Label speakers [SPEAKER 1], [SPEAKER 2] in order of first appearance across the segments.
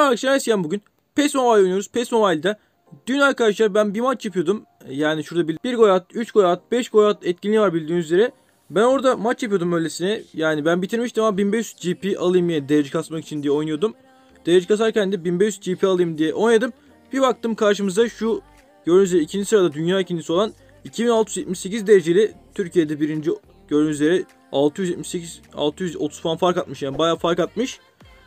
[SPEAKER 1] arkadaşlar, Esyen bugün PES Mobile oynuyoruz. PES Mobile'da dün arkadaşlar ben bir maç yapıyordum. Yani şurada bir gol at, 3 gol at, 5 gol at etkinliği var bildiğiniz üzere. Ben orada maç yapıyordum öylesine. Yani ben bitirmiştim ama 1500 GP alayım diye, derece kasmak için diye oynuyordum. Derece kasarken de 1500 GP alayım diye oynadım. Bir baktım karşımıza şu gördüğünüz üzere ikinci sırada dünya ikincisi olan 2678 dereceli Türkiye'de birinci, gördüğünüz üzere 630 falan fark atmış, yani bayağı fark atmış.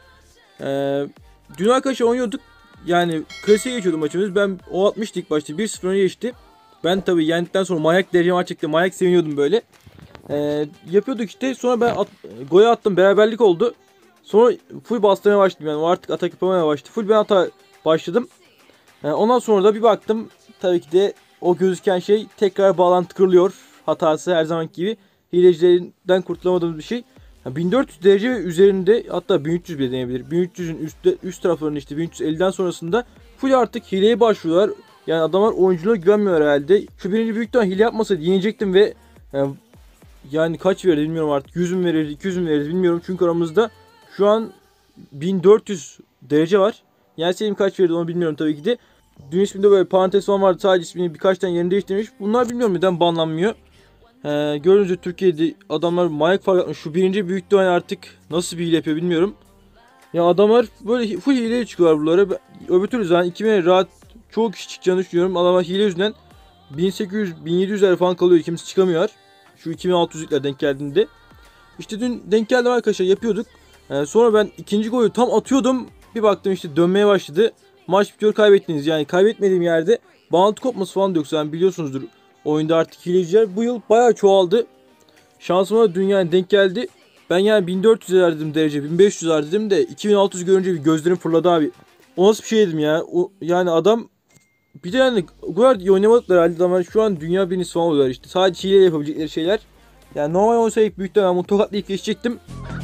[SPEAKER 1] Dün arkadaşlar oynuyorduk. Yani klasiğe geçiyordu maçımız. Ben o atmıştı ilk başta. 1-0 öne geçti. Ben tabii yendikten sonra manyak derece maç çekti. Manyak seviniyordum böyle. Yapıyorduk işte. Sonra ben gol attım. Beraberlik oldu. Sonra full bastırmaya başladım. Yani o artık atak yapamaya başladı. Full ben ata başladım. Ondan sonra da bir baktım. Tabii ki de o gözüken şey tekrar bağlantı kırılıyor. Hatası her zamanki gibi. Hilecilerinden kurtulamadığımız bir şey. 1400 derece ve üzerinde, hatta 1300 bile denebilir. 1300'ün üst taraflarında işte 1350'den sonrasında full artık hileye başlıyorlar. Yani adamlar oyunculuğa güvenmiyor herhalde. Şu birinci büyükten hile yapmasaydı yenecektim ve yani kaç verirdi bilmiyorum artık. 100 mü verirdi, 200 mü verirdi bilmiyorum. Çünkü aramızda şu an 1400 derece var. Yani senin kaç verirdi onu bilmiyorum tabii ki de. Dün isminde böyle parantez falan vardı. Sadece ismini birkaç tane yerini değiştirmiş. Bunlar bilmiyorum neden banlanmıyor. Gördüğünüz gibi Türkiye'de adamlar manyak fark atmış. Şu birinci büyük duvar artık nasıl bir hile yapıyor bilmiyorum. Ya adamlar böyle full hileye çıkıyorlar buralara. Öbür türlü zaten 2000'e rahat çoğu kişi çıkacağını düşünüyorum. Adamlar hile yüzünden 1800-1700'ler falan kalıyor. Kimse çıkamıyor. Şu 2600'lükler denk geldiğinde. İşte dün denk geldim arkadaşlar, yapıyorduk. Sonra ben ikinci golü tam atıyordum. Bir baktım işte dönmeye başladı. Maç bitiyor, kaybettiniz. Yani kaybetmediğim yerde bağlantı kopması falan da yoksa, yani biliyorsunuzdur. Oyunda artık hileciler bu yıl bayağı çoğaldı. Şansıma da dünyaya denk geldi. Ben yani 1400 dedim derece, 1500 dedim de 2600 görünce bir gözlerim fırladı abi. O nasıl bir şey dedim ya. Yani adam bir de yani o kadar iyi oynamadıklar halde ama şu an dünya birincisi falan oluyorlar işte. Sadece hile yapabilecekleri şeyler. Yani normal olsaydı büyük ihtimalle bunu tokatlayıp geçecektim.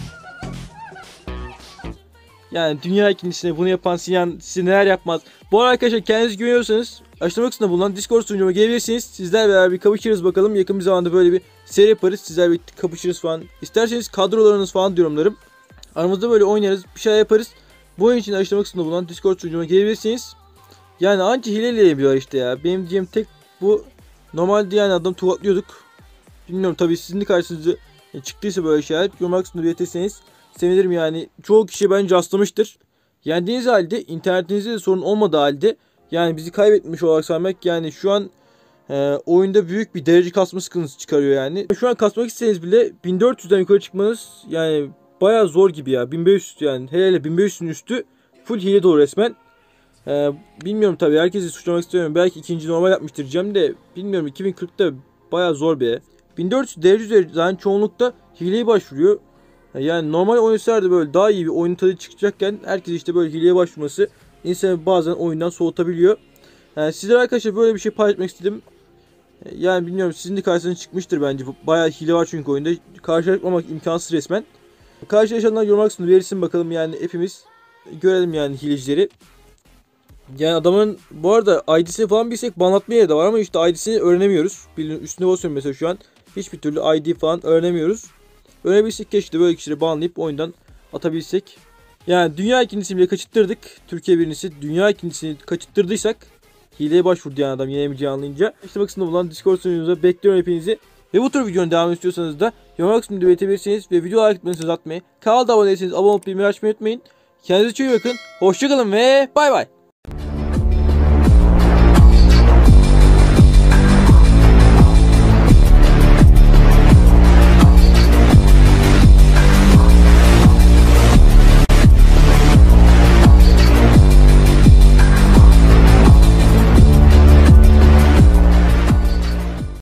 [SPEAKER 1] Yani dünya ikincisine bunu yapan Sinan size neler yapmaz. Bu arada arkadaşlar, kendinize güveniyorsanız açıklama kısmında bulunan Discord sunucuma gelebilirsiniz. Sizlerle beraber bir kapışırız bakalım. Yakın bir zamanda böyle bir seri yaparız. Sizlerle birlikte kapışırız falan. İsterseniz kadrolarınız falan diyorumlarım. Aramızda böyle oynarız, bir şey yaparız. Bu oyun için açıklama kısmında bulunan Discord sunucuma gelebilirsiniz. Yani anca hileyle yapıyorlar işte ya. Benim diyeceğim tek bu. Normalde yani adam tuvatlıyorduk. Bilmiyorum tabii sizin de karşınıza çıktıysa böyle şeyler yorumlar kısmında belirtirseniz sevinirim yani. Çoğu kişi bence rastlamıştır. Yendiğiniz halde, internetinizde de sorun olmadığı halde yani bizi kaybetmiş olarak saymak, yani şu an oyunda büyük bir derece kasma sıkıntısı çıkarıyor yani. Şu an kasmak isteseniz bile 1400'den yukarı çıkmanız yani bayağı zor gibi ya. 1500 yani, hele 1500'ün üstü full hile dolu resmen. Bilmiyorum tabii, herkesi suçlamak istemiyorum. Belki ikinci normal yapmıştır diyeceğim de bilmiyorum, 2040'ta bayağı zor bir. 1400 derece üzeri zaten çoğunlukta hileye başvuruyor. Yani normal oyuncular böyle daha iyi bir oyun tadı çıkacakken herkes işte böyle hileye başvurması insanı bazen oyundan soğutabiliyor. Sizler arkadaşlar böyle bir şey paylaşmak istedim. Yani bilmiyorum, sizin de karşınıza çıkmıştır bence. Bayağı hile var çünkü oyunda. Karşılaşmamak imkansız resmen. Karşılaşanlar yorumlar kısmında verirsin bakalım, yani hepimiz görelim yani hilecileri. Yani adamın bu arada ID'sini falan bilsek banlatma yeri de var ama işte ID'sini öğrenemiyoruz. Üstüne basıyorum mesela şu an. Hiçbir türlü ID falan öğrenemiyoruz. Öğrenebilsek keşke böyle kişileri banlayıp oyundan atabilsek. Yani dünya ikincisini bile kaçırttırdık. Türkiye birincisi dünya ikincisini kaçırttırdıysak hileye başvurdu yani adam, yenemeyeceğini anlayınca. İşte bakın bulunan Discord sunucumuza bekliyorum hepinizi. Ve bu tür videonun devamını istiyorsanız da yorumlar kısmında belirtebilirsiniz ve videoya like etmeyi atmayı, kanalda abone değilseniz abone olup bildirimleri açmayı unutmayın. Kendinize çok iyi bakın. Hoşçakalın ve bay bay.